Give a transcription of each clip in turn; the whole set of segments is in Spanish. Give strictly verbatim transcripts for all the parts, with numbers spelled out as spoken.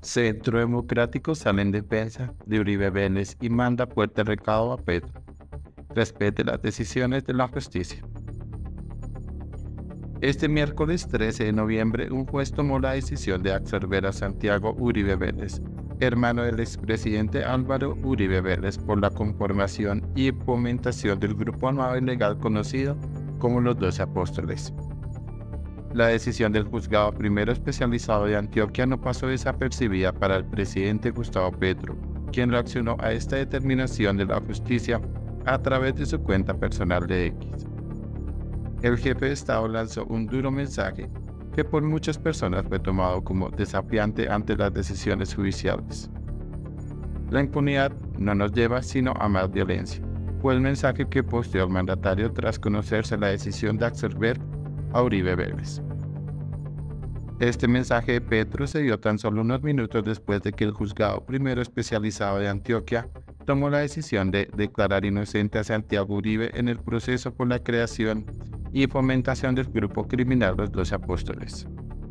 Centro Democrático sale en defensa de Uribe Vélez y manda fuerte recado a Petro. Respete las decisiones de la justicia. Este miércoles trece de noviembre, un juez tomó la decisión de absolver a Santiago Uribe Vélez, hermano del expresidente Álvaro Uribe Vélez, por la conformación y fomentación del grupo armado ilegal conocido como los Doce Apóstoles. La decisión del juzgado primero especializado de Antioquia no pasó desapercibida para el presidente Gustavo Petro, quien reaccionó a esta determinación de la justicia a través de su cuenta personal de X. El jefe de Estado lanzó un duro mensaje que por muchas personas fue tomado como desafiante ante las decisiones judiciales. La impunidad no nos lleva sino a más violencia, fue el mensaje que posteó el mandatario tras conocerse la decisión de absolver a Uribe Vélez. Este mensaje de Petro se dio tan solo unos minutos después de que el juzgado primero especializado de Antioquia tomó la decisión de declarar inocente a Santiago Uribe en el proceso por la creación y fomentación del grupo criminal Los Doce Apóstoles.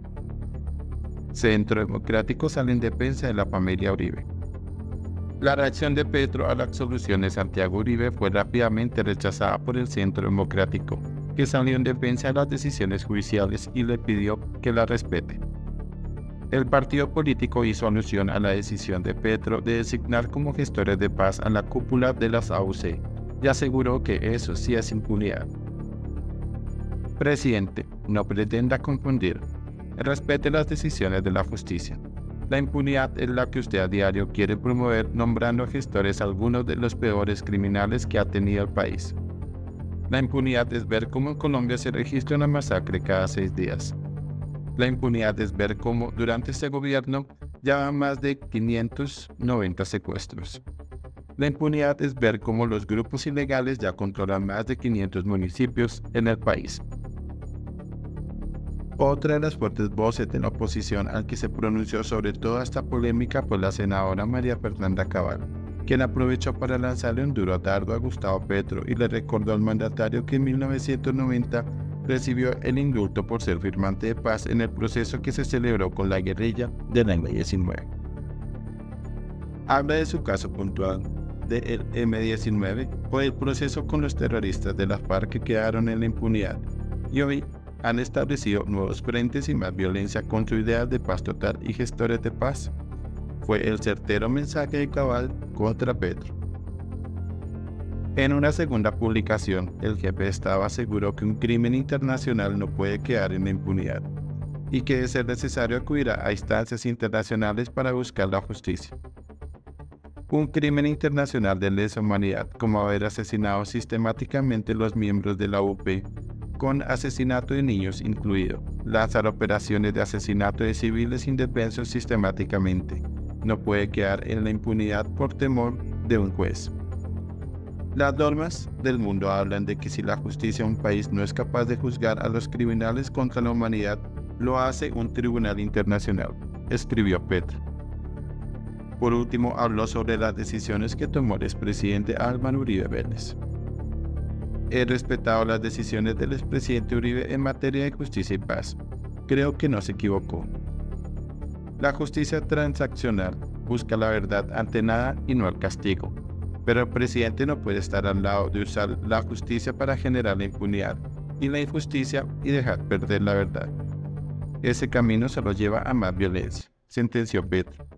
Centro Democrático sale en defensa de la familia Uribe. La reacción de Petro a la absolución de Santiago Uribe fue rápidamente rechazada por el Centro Democrático, que salió en defensa de las decisiones judiciales y le pidió que la respete. El partido político hizo alusión a la decisión de Petro de designar como gestores de paz a la cúpula de las A U C y aseguró que eso sí es impunidad. Presidente, no pretenda confundir. Respete las decisiones de la justicia. La impunidad es la que usted a diario quiere promover nombrando gestores a algunos de los peores criminales que ha tenido el país. La impunidad es ver cómo en Colombia se registra una masacre cada seis días. La impunidad es ver cómo durante este gobierno ya van más de quinientos noventa secuestros. La impunidad es ver cómo los grupos ilegales ya controlan más de quinientos municipios en el país. Otra de las fuertes voces de la oposición al que se pronunció sobre toda esta polémica fue la senadora María Fernanda Cabal, quien aprovechó para lanzarle un duro dardo a Gustavo Petro y le recordó al mandatario que en mil novecientos noventa recibió el indulto por ser firmante de paz en el proceso que se celebró con la guerrilla de la eme diecinueve. Habla de su caso puntual del eme diecinueve o el proceso con los terroristas de las FARC que quedaron en la impunidad y hoy han establecido nuevos frentes y más violencia con su idea de paz total y gestores de paz. Fue el certero mensaje de Cabal contra Petro. En una segunda publicación, el jefe de Estado aseguró que un crimen internacional no puede quedar en la impunidad y que de ser necesario acudirá a instancias internacionales para buscar la justicia. Un crimen internacional de lesa humanidad, como haber asesinado sistemáticamente los miembros de la U P, con asesinato de niños incluido, lanzar operaciones de asesinato de civiles indefensos sistemáticamente, no puede quedar en la impunidad por temor de un juez. Las normas del mundo hablan de que si la justicia de un país no es capaz de juzgar a los criminales contra la humanidad, lo hace un tribunal internacional, escribió Petro. Por último, habló sobre las decisiones que tomó el expresidente Álvaro Uribe Vélez. He respetado las decisiones del expresidente Uribe en materia de justicia y paz. Creo que no se equivocó. La justicia transaccional busca la verdad ante nada y no el castigo, pero el presidente no puede estar al lado de usar la justicia para generar la impunidad y la injusticia y dejar perder la verdad. Ese camino solo lleva a más violencia, sentenció Petro.